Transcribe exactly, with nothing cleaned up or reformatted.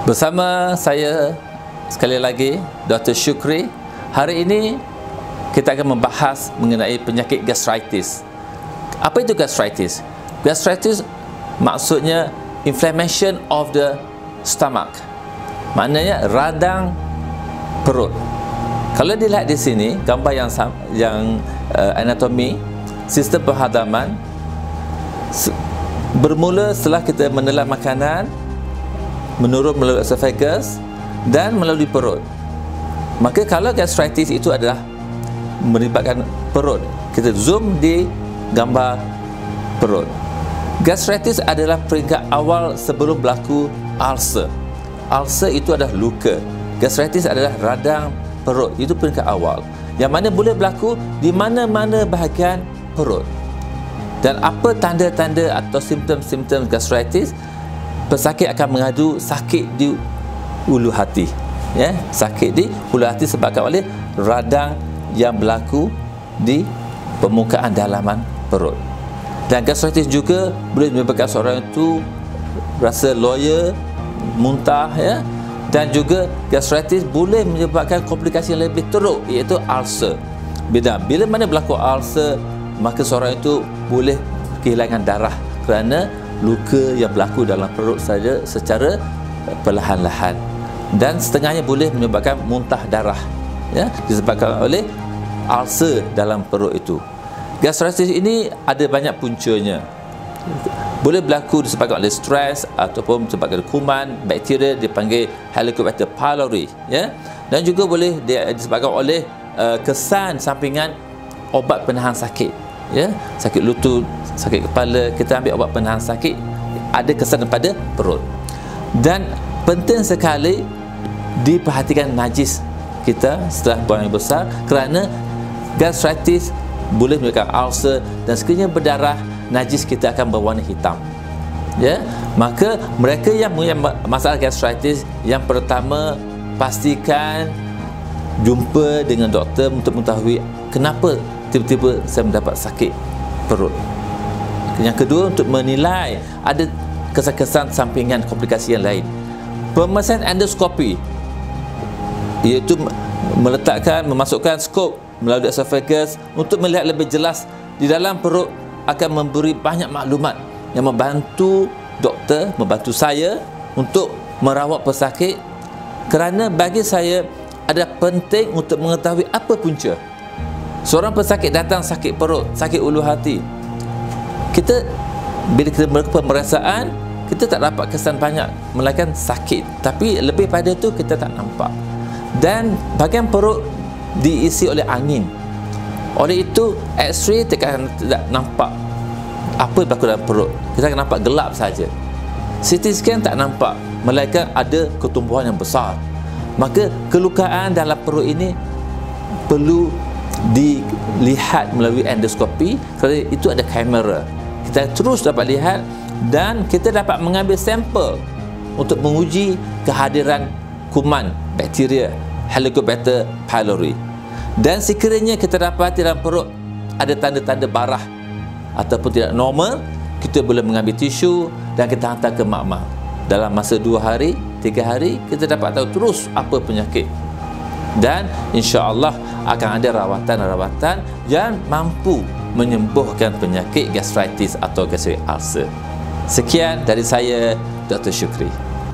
Bersama saya sekali lagi Doktor Syukri. Hari ini kita akan membahas mengenai penyakit gastritis. Apa itu gastritis? Gastritis maksudnya inflammation of the stomach. Maknanya radang perut. Kalau dilihat di sini gambar yang yang uh, anatomi sistem penghadaman bermula setelah kita menelan makanan, menurun melalui esophagus dan melalui perut. Maka kalau gastritis itu adalah melibatkan perut, kita zoom di gambar perut. Gastritis adalah peringkat awal sebelum berlaku ulcer. Ulcer itu adalah luka. Gastritis adalah radang perut. Itu peringkat awal, yang mana boleh berlaku di mana-mana bahagian perut. Dan apa tanda-tanda atau simptom-simptom gastritis? Pesakit akan mengadu sakit di ulu hati, ya, sakit di ulu hati sebabkan oleh radang yang berlaku di permukaan dalaman perut. Dan gastritis juga boleh menyebabkan seorang itu rasa loya, muntah, ya. Dan juga gastritis boleh menyebabkan komplikasi yang lebih teruk, iaitu ulcer. Bila bila mana berlaku ulcer, maka seorang itu boleh kehilangan darah kerana luka yang berlaku dalam perut saja secara perlahan-lahan, dan setengahnya boleh menyebabkan muntah darah, ya, disebabkan oleh ulcer dalam perut itu. Gastritis ini ada banyak puncanya. Boleh berlaku disebabkan oleh stres ataupun disebabkan kuman, bakteria dipanggil Helicobacter pylori, ya, dan juga boleh disebabkan oleh uh, kesan sampingan obat penahan sakit, ya, sakit lutut, sakit kepala, kita ambil obat penahan sakit, ada kesan pada perut. Dan penting sekali diperhatikan najis kita setelah buang yang besar, kerana gastritis boleh menyebabkan ulcer, dan sekiranya berdarah, najis kita akan berwarna hitam, ya. Maka mereka yang punya masalah gastritis, yang pertama pastikan jumpa dengan doktor untuk mengetahui kenapa tiba-tiba saya mendapat sakit perut. Yang kedua, untuk menilai ada kesan-kesan sampingan komplikasi yang lain. Pemeriksaan endoskopi, iaitu meletakkan, memasukkan skop melalui esophagus untuk melihat lebih jelas di dalam perut, akan memberi banyak maklumat yang membantu doktor, membantu saya untuk merawat pesakit. Kerana bagi saya adalah penting untuk mengetahui apa punca. Seorang pesakit datang sakit perut, sakit ulu hati, kita bila kita melakukan pemeriksaan, kita tak dapat kesan banyak melainkan sakit, tapi lebih pada itu kita tak nampak. Dan bahagian perut diisi oleh angin, oleh itu X-ray tidak nampak apa yang berlaku dalam perut, kita akan nampak gelap saja. C T scan tak nampak melainkan ada ketumbuhan yang besar. Maka kelukaan dalam perut ini perlu dilihat melalui endoskopi, kerana itu ada kamera, kita terus dapat lihat, dan kita dapat mengambil sampel untuk menguji kehadiran kuman bakteria Helicobacter pylori. Dan sekiranya kita dapat dalam perut ada tanda-tanda barah ataupun tidak normal, kita boleh mengambil tisu dan kita hantar ke makmal. Dalam masa dua hari, tiga hari, kita dapat tahu terus apa penyakit, dan insya-Allah akan ada rawatan-rawatan yang mampu menyembuhkan penyakit gastritis atau gastric ulcer. Sekian dari saya, Doktor Syukri.